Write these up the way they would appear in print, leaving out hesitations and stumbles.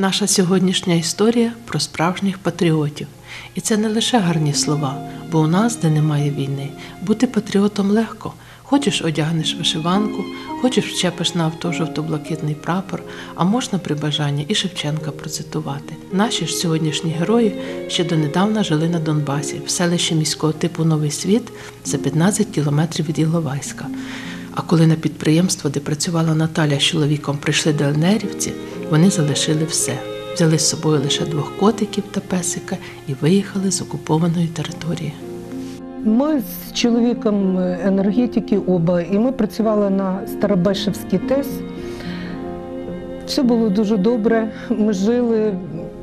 Наша сьогоднішня історія про справжніх патріотів. І це не лише гарні слова, бо у нас, де немає війни, бути патріотом легко. Хочеш – одягнеш вишиванку, хочеш – вчепиш на авто жовто-блакитний прапор, а можна при бажанні і Шевченка процитувати. Наші ж сьогоднішні герої ще донедавна жили на Донбасі, в селищі міського типу Новий Світ, за 15 кілометрів від Іловайська. А коли на підприємство, де працювала Наталя з чоловіком, прийшли ДЛНРівці, вони залишили все. Взяли з собою лише 2 котиків та песика і виїхали з окупованої території. Ми з чоловіком енергетики оба, і ми працювали на Старобешевській ТЕС. Все було дуже добре, ми жили,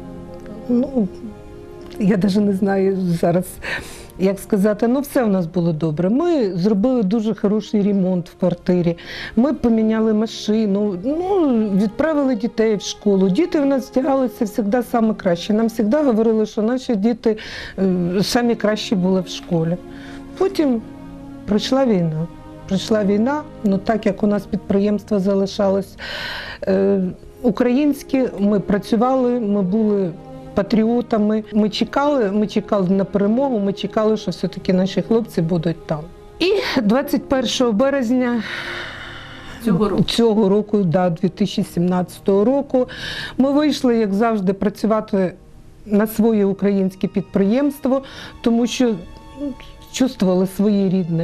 я навіть не знаю зараз, як сказати, все у нас було добре. Ми зробили дуже хороший ремонт в квартирі, ми поміняли машину, відправили дітей в школу. Діти в нас вдягалися завжди саме краще. Нам завжди говорили, що наші діти самі кращі були в школі. Потім прийшла війна. Так як у нас підприємство залишалось українське, ми працювали, ми були патріотами. Ми чекали на перемогу, ми чекали, що все-таки наші хлопці будуть там. І 21 березня цього року, 2017 року, ми вийшли, як завжди, працювати на своє українське підприємство, тому що чувствували свої рідні.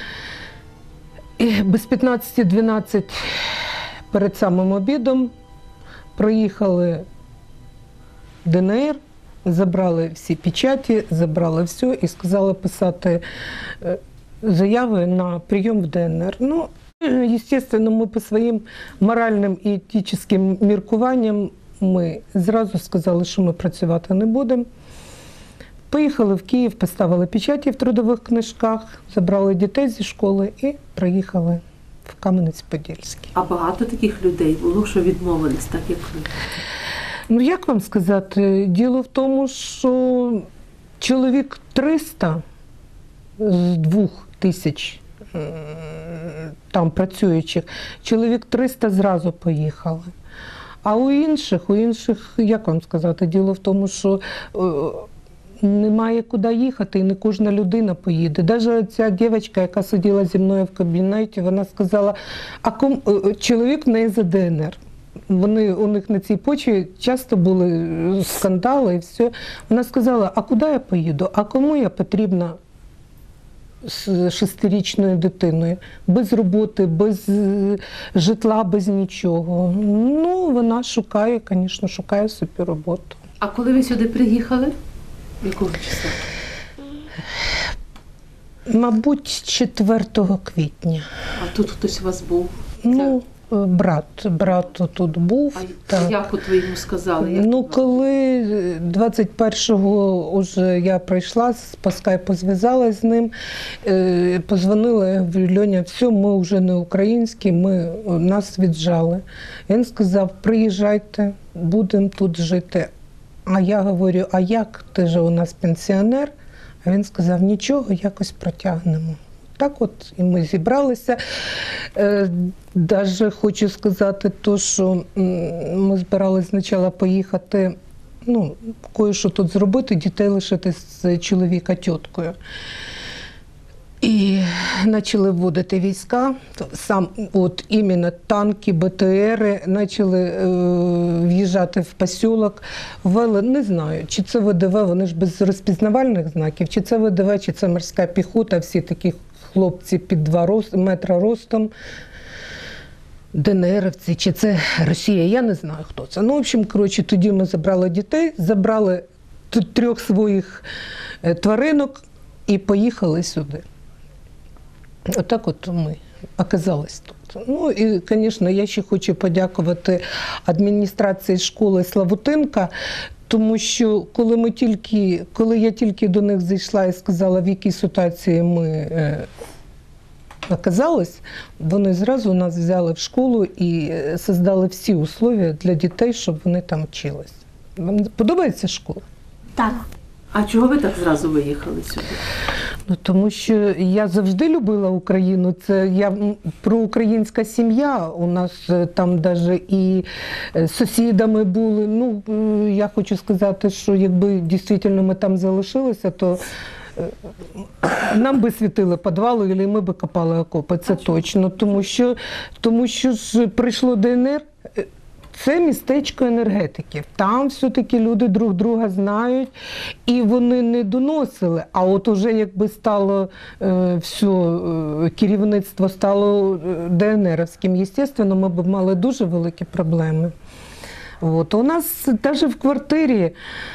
І без 15-12 перед самим обідом приїхали в ДНР, забрали всі печаті, забрали все і сказали писати заяви на прийом в ДНР. Звісно, ми по своїм моральним і етичним міркуванням ми зразу сказали, що ми працювати не будемо. Поїхали в Київ, поставили печаті в трудових книжках, забрали дітей зі школи і приїхали в Кам'янець-Подільський. А багато таких людей було, що відмовились, так як ви? Як вам сказати, діло в тому, що чоловік 300 з 2000 там працюючих, чоловік 300 зразу поїхали. А у інших, як вам сказати, діло в тому, що немає куди їхати, і не кожна людина поїде. Навіть ця дівчинка, яка сиділа зі мною в кабінеті, вона сказала, чоловік в неї за ДНР. У них на цій почві часто були скандали і все. Вона сказала, а куди я поїду? А кому я потрібна з 6-річною дитиною? Без роботи, без житла, без нічого. Вона шукає, звісно, шукає собі роботу. А коли ви сюди приїхали? Якого числа? Мабуть, 4 квітня. А тут хтось у вас був? Брат тут був. А як от ви йому сказали? Коли 21-го вже я прийшла, по скайпу зв'язалася з ним, позвонила, я говорю, Льоня, все, ми вже не українські, нас віджали. Він сказав, приїжджайте, будемо тут жити. А я говорю, а як, ти ж у нас пенсіонер? А він сказав, нічого, якось протягнемо. Так от і ми зібралися. Даже хочу сказати що ми збиралися спочатку поїхати, кое-що тут зробити, дітей лишити з чоловіка тіткою. І почали вводити війська, іменно танки, БТРи, почали в'їжджати в поселок, ввели, не знаю, чи це ВДВ, вони ж без розпізнавальних знаків, чи це ВДВ, чи це морська піхота, всі такі хлопці під 2 метри ростом, ДНРівці, чи це Росія, я не знаю, хто це. В общем, тоді ми забрали дітей, забрали 3 своїх тваринок і поїхали сюди. Отак от ми оказались тут. І, звісно, я ще хочу подякувати адміністрації школи Славутинка, тому що коли я тільки до них зайшла і сказала, в якій ситуації ми оказались, вони зразу нас взяли в школу і створили всі умови для дітей, щоб вони там вчились. Вам подобається школа? Так. А чого ви так зразу виїхали сюди? звісно, тому що я завжди любила Україну. Це проукраїнська сім'я. У нас там навіть і сусідами були. Ну, я хочу сказати, що якби дійсно ми там залишилися, то нам би світили підвали, і ми би копали окопи, це точно. Тому що ж прийшло ДНР, це містечко енергетиків. Там все-таки люди друг друга знають, і вони не доносили. А от уже якби стало керівництво стало ДНРівським, звісно, ми б мали дуже великі проблеми. От. У нас навіть в квартирі,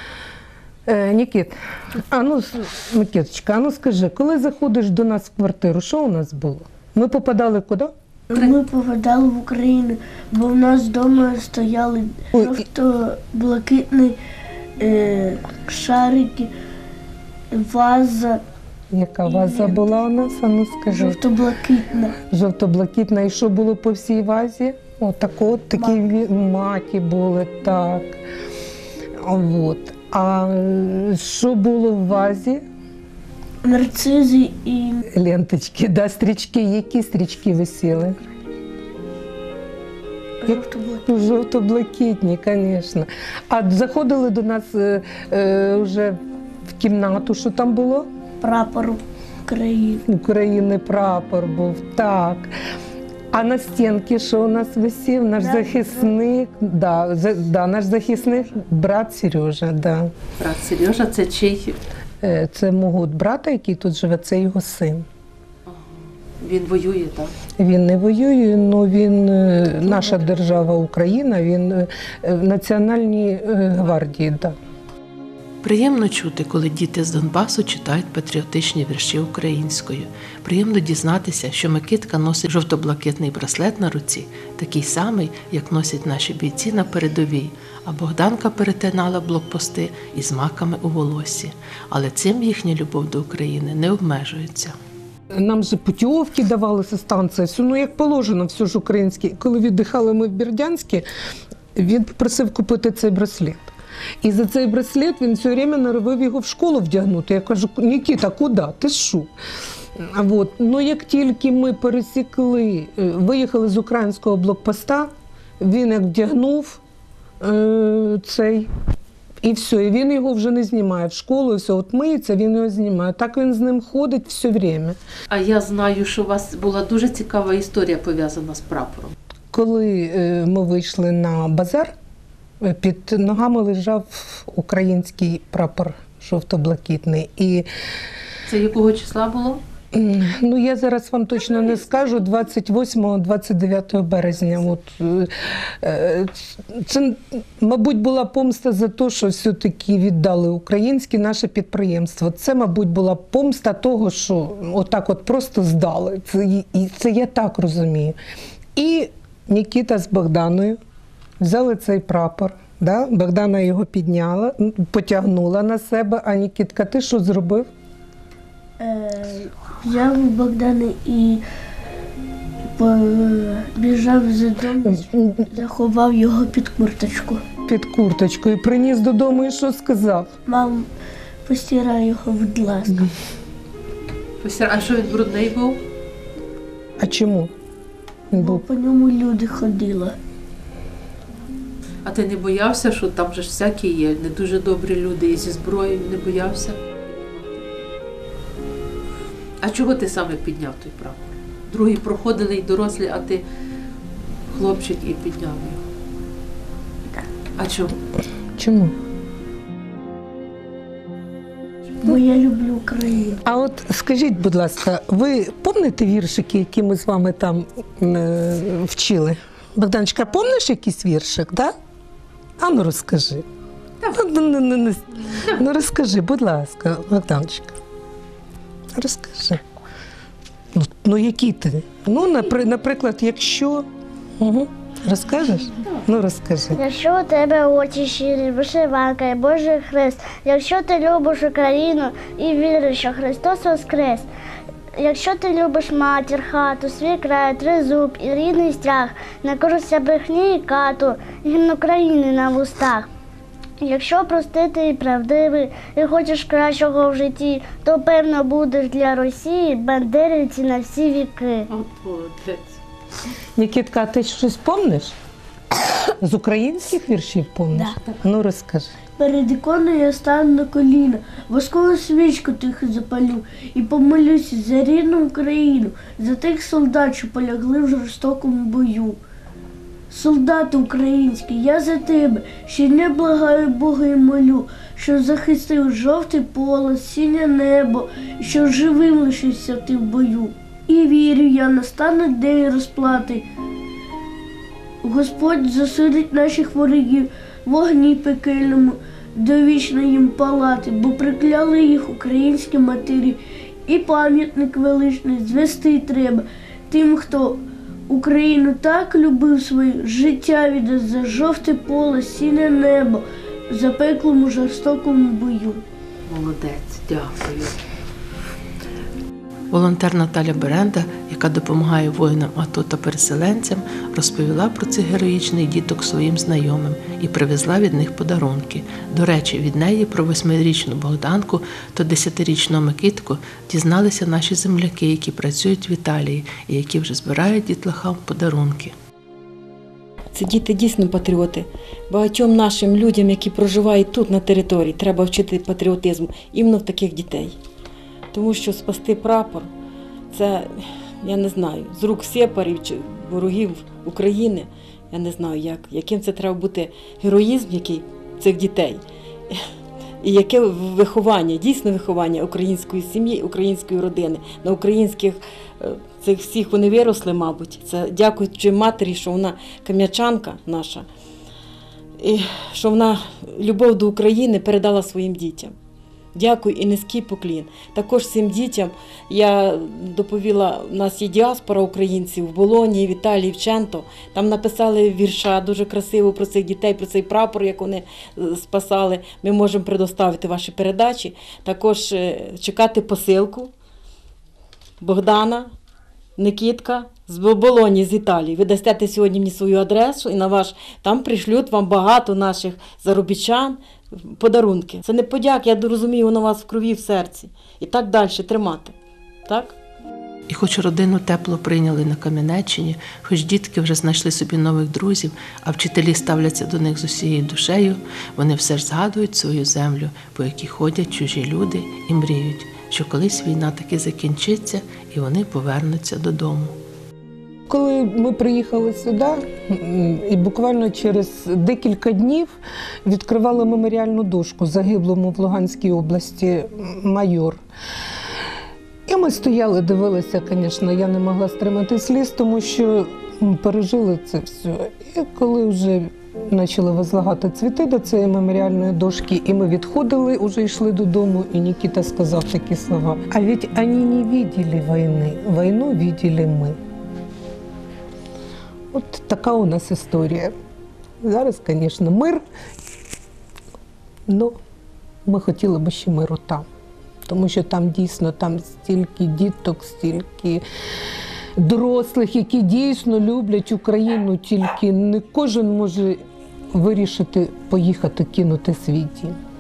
Микиточка, скажи, коли заходиш до нас в квартиру, що у нас було? Ми попадали куди? Ми попадали в Україну, бо в нас вдома стояли жовто-блакитні шарики, ваза. Яка ваза була у нас? Скажи. Жовто-блакитна. Жовто-блакитна. І що було по всій вазі? Такі маки були, так. От. А що було в вазі? Нарцизи і ленточки, да, стрічки. Які стрічки висіли? жовто-блакитні. Жовто-блакитні, звісно. А заходили до нас вже в кімнату, що там було? Прапор України. України прапор був, так. А на стінці що у нас висів? Наш захисник, наш захисник, брат Сережа. Да. Брат Сережа, це чий? Це мого брата, який тут живе, це його син. Він воює, так? Він не воює, але він, наша держава Україна, він в Національній гвардії. Да. Приємно чути, коли діти з Донбасу читають патріотичні вірші українською. Приємно дізнатися, що Микитка носить жовто-блакитний браслет на руці, такий самий, як носять наші бійці на передовій, а Богданка перетинала блокпости із маками у волоссі. Але цим їхня любов до України не обмежується. Нам же путівки давалися станції, все, як положено, все ж українське. Коли віддихали ми в Бердянську, він попросив купити цей браслет. І за цей браслет він все время норовив його в школу вдягнути. Я кажу: Нікіта, куди? Ти що? От. Ну, як тільки ми пересікли, виїхали з українського блокпоста, він як вдягнув цей, і все, і він його вже не знімає в школу, і все, от миється, він його знімає. Так він з ним ходить все время. А я знаю, що у вас була дуже цікава історія пов'язана з прапором. Коли ми вийшли на базар, під ногами лежав український прапор жовто-блакитний. І це якого числа було? Ну, я зараз вам точно не скажу, 28-29 березня. От, це, мабуть, була помста за те, що все-таки віддали українське наше підприємство. Це, мабуть, була помста того, що отак от просто здали. Це я так розумію. І Нікіта з Богданою взяли цей прапор. Да? Богдана його підняла, потягнула на себе. А Нікітка, ти що зробив? Взяв Богдана і побіжав за дому, заховав його під курточку. Під курточкою. Приніс додому і що сказав? Мам, постирай його, будь ласка. А що він брудний був? А чому? Він Бо був... по ньому люди ходили. А ти не боявся, що там же ж всякі є не дуже добрі люди і зі зброєю, не боявся? А чого ти саме підняв той прапор? Другі проходили й дорослі, а ти хлопчик і підняв його. Так. А чому? Чому? Бо я люблю Україну. А от скажіть, будь ласка, ви пам'ятаєте віршики, які ми з вами там вчили? Богданчика, пам'ятаєш якийсь віршик, так? Да? А ну розкажи. Ну розкажи, будь ласка, Богданчик. Розкажи. Ну які ти? Ну, наприклад, якщо... Угу. Розкажеш? Ну, розкажи. Якщо у тебе очі щирі, вишиванка і Божий хрест, якщо ти любиш Україну і віриш, що Христос воскрес, якщо ти любиш матір, хату, свій край, тризуб і рідний стяг, не корися брехні і кату, гімн України на вустах. Якщо простити і правдивий, і хочеш кращого в житті, то певно будеш для Росії бандерівці на всі віки. Нікітка, а ти щось помниш? З українських віршів помниш? Так. Ну, розкажи. Перед іконою я стану на коліна, воскову свічку тихо запалю і помолюся за рідну Україну, за тих солдат, що полягли в жорстокому бою. Солдати українські, я за тебе щодня благаю Бога і молю, що захистив жовтий полос, синє небо, і що живим лишився ти в бою. І вірю я, настане день розплати. Господь засудить наших ворогів в вогні пекельному, довічно їм палати, бо прикляли їх українські матері. І пам'ятник величний звести треба тим, хто Україну так любив свою, життя віддасть за жовте поле, синє небо, в запеклому жорстокому бою. Молодець, дякую. Волонтер Наталя Беренда, яка допомагає воїнам АТО та переселенцям, розповіла про цих героїчних діток своїм знайомим і привезла від них подарунки. До речі, від неї про 8-річну Богданку та 10-річну Микитку дізналися наші земляки, які працюють в Італії і які вже збирають дітлахам подарунки. Це діти дійсно патріоти. Багатьом нашим людям, які проживають тут на території, треба вчити патріотизму іменно в таких дітей. Тому що спасти прапор – це, я не знаю, з рук сепарів чи ворогів України, я не знаю, яким це треба бути героїзм який цих дітей. І яке виховання, дійсно виховання української сім'ї, української родини. На українських цих всіх вони виросли, мабуть. Це дякуючи матері, що вона кам'ячанка наша, і що вона любов до України передала своїм дітям. Дякую і низький поклін. Також цим дітям я доповіла, у нас є діаспора українців в Болоні, в Італії, в Ченто. Там написали вірша дуже красиво про цих дітей, про цей прапор, як вони спасали. Ми можемо предоставити ваші передачі. Також чекати посилку Богдана, Никітка з Болоні, з Італії. Ви дасте сьогодні мені свою адресу і на ваш, там пришлють вам багато наших заробітчан, подарунки. Це не подяк, я розумію, воно у вас в крові, в серці. І так далі тримати. Так? І хоч родину тепло прийняли на Кам'янеччині, хоч дітки вже знайшли собі нових друзів, а вчителі ставляться до них з усією душею, вони все ж згадують свою землю, по якій ходять чужі люди і мріють, що колись війна таки закінчиться і вони повернуться додому. Коли ми приїхали сюди, і буквально через декілька днів відкривали меморіальну дошку загиблому в Луганській області майор. І ми стояли, дивилися, звісно, я не могла стримати сліз, тому що пережили це все. І коли вже почали возлагати цвіти до цієї меморіальної дошки, і ми відходили, вже йшли додому, і Нікіта сказав такі слова: «А ведь вони не бачили війни, війну бачили ми». От така у нас історія. Зараз, звісно, мир, але ми хотіли б ще миру там. Тому що там дійсно там стільки діток, стільки дорослих, які дійсно люблять Україну, тільки не кожен може вирішити поїхати, кинути свій дім.